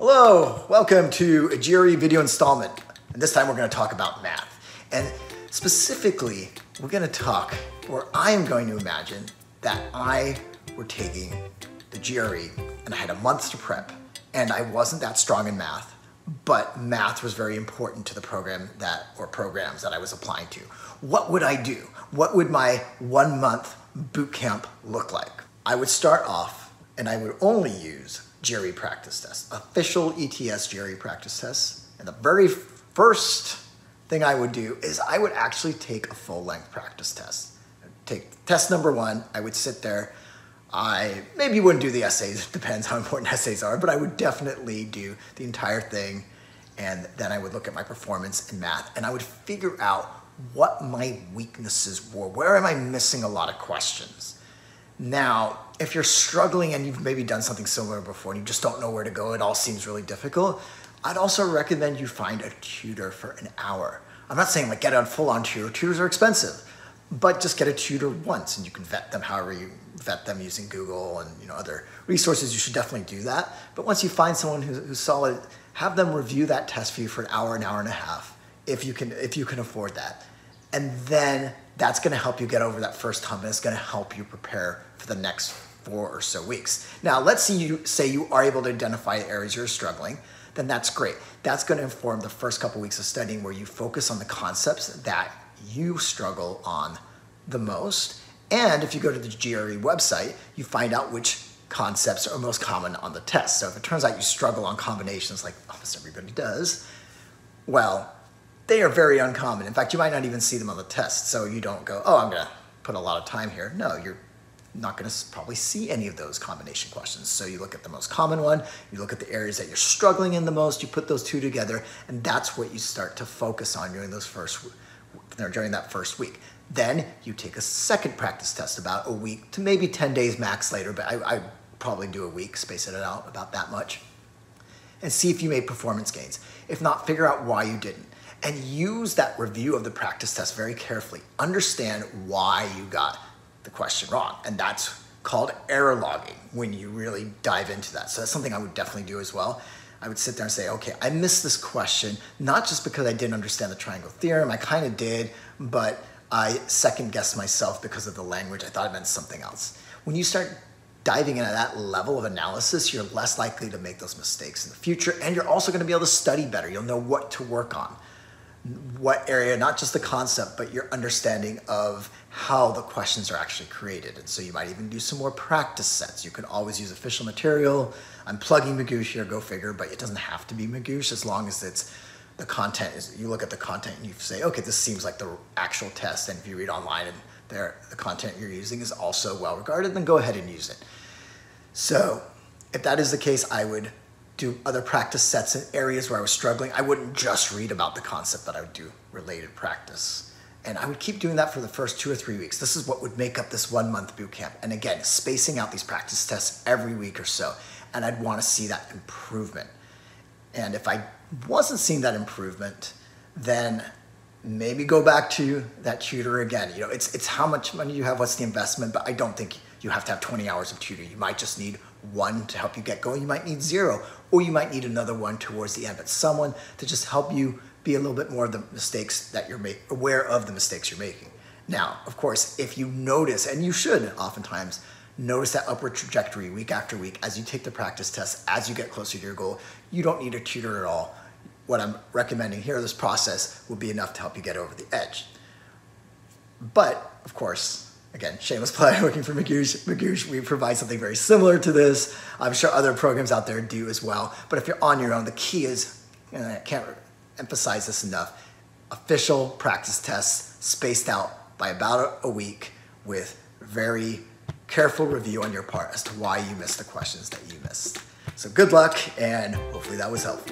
Hello, welcome to a GRE video installment. And this time we're going to talk about math. And specifically, we're going to talk, or I am going to imagine that I were taking the GRE and I had a month to prep and I wasn't that strong in math, but math was very important to the program or programs that I was applying to. What would I do? What would my 1 month boot camp look like? I would start off and I would only use GRE practice tests, official ETS GRE practice tests. And the very first thing I would do is I would actually take a full-length practice test. Take test number 1, I would sit there. I maybe wouldn't do the essays, it depends how important essays are, but I would definitely do the entire thing. And then I would look at my performance in math and I would figure out what my weaknesses were. Where am I missing a lot of questions? Now, if you're struggling and you've maybe done something similar before and you just don't know where to go, it all seems really difficult, I'd also recommend you find a tutor for an hour. I'm not saying like get a full-on tutor. Tutors are expensive, but just get a tutor once and you can vet them however you vet them using Google and other resources. You should definitely do that. But once you find someone who's solid, have them review that test for you for an hour and a half, if you can afford that. And then that's going to help you get over that first hump and it's going to help you prepare for the next 4 or so weeks. Now, let's say you are able to identify the areas you're struggling, then that's great. That's going to inform the first couple weeks of studying where you focus on the concepts that you struggle on the most. And if you go to the GRE website, you find out which concepts are most common on the test. So if it turns out you struggle on combinations like almost everybody does, well, they are very uncommon. In fact, you might not even see them on the test. So you don't go, oh, I'm going to put a lot of time here. No, you're not going to probably see any of those combination questions. So you look at the most common one, you look at the areas that you're struggling in the most, you put those two together, and that's what you start to focus on during that first week. Then you take a second practice test about a week to maybe 10 days max later, but I probably do a week, space it out about that much, and see if you made performance gains. If not, figure out why you didn't. And use that review of the practice test very carefully. Understand why you got the question wrong. And that's called error logging when you really dive into that. So that's something I would definitely do as well. I would sit there and say, okay, I missed this question, not just because I didn't understand the triangle theorem, I kind of did, but I second guessed myself because of the language. I thought it meant something else. When you start diving into that level of analysis, you're less likely to make those mistakes in the future, and you're also going to be able to study better. You'll know what to work on. What area, not just the concept, but your understanding of how the questions are actually created. And so you might even do some more practice sets. You can always use official material. I'm plugging Magoosh here, go figure, but it doesn't have to be Magoosh as long as it's the content is, you look at the content and you say, okay, this seems like the actual test. And if you read online and the content you're using is also well regarded, then go ahead and use it. So if that is the case, I would do other practice sets in areas where I was struggling. I wouldn't just read about the concept, but I would do related practice. And I would keep doing that for the first 2 or 3 weeks. This is what would make up this 1 month boot camp. And again, spacing out these practice tests every week or so. And I'd want to see that improvement. And if I wasn't seeing that improvement, then maybe go back to that tutor again. It's how much money you have, what's the investment, but I don't think you have to have 20 hours of tutor. You might just need 1 to help you get going. You might need 0, or you might need another 1 towards the end, but someone to just help you be a little bit more of the mistakes that you're aware of the mistakes you're making. Now, of course, if you notice, and you should oftentimes notice that upward trajectory week after week as you take the practice tests, as you get closer to your goal, you don't need a tutor at all. What I'm recommending here, this process will be enough to help you get over the edge. But, of course, again, shameless plug, working for Magoosh. Magoosh, we provide something very similar to this. I'm sure other programs out there do as well. But if you're on your own, the key is, and I can't emphasize this enough, official practice tests spaced out by about a week with very careful review on your part as to why you missed the questions that you missed. So good luck, and hopefully that was helpful.